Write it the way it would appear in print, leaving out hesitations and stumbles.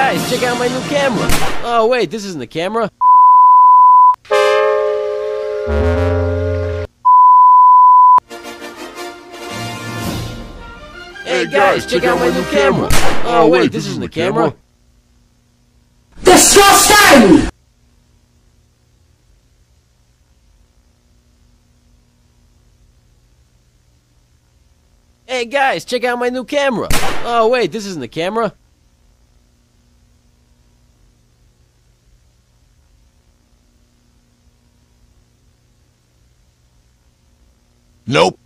guys, check out my new camera. Oh wait, this isn't the camera. Hey guys, check out my new camera. Oh wait, this isn't the camera. Disgusting! Hey guys, check out my new camera. Oh wait, this isn't the camera. Nope.